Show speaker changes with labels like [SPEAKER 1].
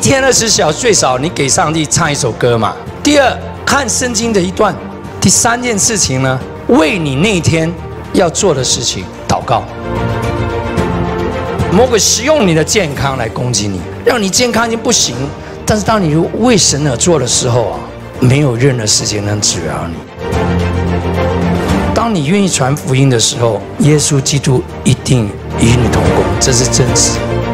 [SPEAKER 1] 天20小时最少你给上帝唱一首歌嘛。第二，看圣经的一段。第三件事情呢，为你那天要做的事情祷告。魔鬼使用你的健康来攻击你，让你健康已经不行。但是当你为神而做的时候啊，没有任何事情能治疗你。当你愿意传福音的时候，耶稣基督一定与你同工，这是真实。